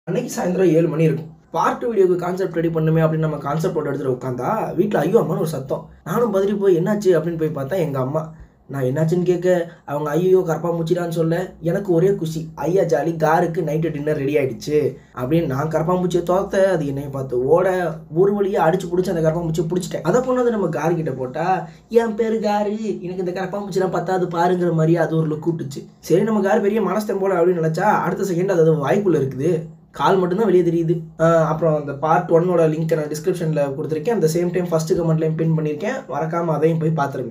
அன்னைக்கு சாயந்தரம் 7 மணி இருக்கும். பார்ட் வீடியோக்கு கான்செப்ட் ரெடி பண்ணுமே அப்படின்னு நம்ம கான்செப்ட் போட்டு எடுத்துகிட்டு உட்காந்தா வீட்டில் ஐயோ அம்மான்னு ஒரு சத்தம். நானும் பதறி போய் என்னாச்சு அப்படின்னு போய் பார்த்தா எங்கள் அம்மா. நான் என்னாச்சுன்னு கேட்க அவங்க ஐயோ கரப்பாம்பூச்சிடான்னு சொல்ல எனக்கு ஒரே குஷி. ஐயா ஜாலி, காருக்கு நைட்டு டின்னர் ரெடி ஆகிடுச்சு அப்படின்னு. நான் கரப்பாம்பூச்சியை தோத்த அது என்னை பார்த்து ஓட ஒரு வழியாக அடிச்சு பிடிச்சி அந்த கரப்பாம்பூச்சியை பிடிச்சிட்டேன். அதை கொண்டாந்து நம்ம காருக்கிட்ட போட்டால் என் பேர் காரு, எனக்கு இந்த கரப்பாம்பூச்சிலாம் பத்தாது பாருங்கிற மாதிரி அது ஒரு லுக் கூட்டுச்சு. சரி நம்ம கார் பெரிய மனஸ்தம் போல அப்படின்னு நினச்சா அடுத்த செகண்ட் அது வாய்க்குள்ளே இருக்குது, கால் மட்டும்தான் வெளியே தெரியுது. அப்புறம் அந்த பார்ட் 1ஓட லிங்க்கை நான் டிஸ்கிரிப்ஷனில் கொடுத்துருக்கேன். அந்த சேம் டைம் ஃபஸ்ட்டு கமெண்ட்லையும் பின் பண்ணியிருக்கேன். மறக்காமல் அதையும் போய் பார்த்துருங்க.